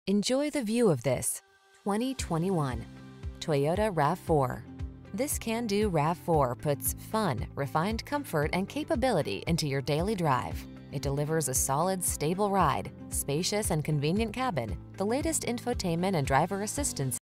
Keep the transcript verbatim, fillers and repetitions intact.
Enjoy the view of this twenty twenty-one Toyota RAV four. This can-do RAV four puts fun, refined comfort, and capability into your daily drive. It delivers a solid, stable ride, spacious and convenient cabin, the latest infotainment and driver assistance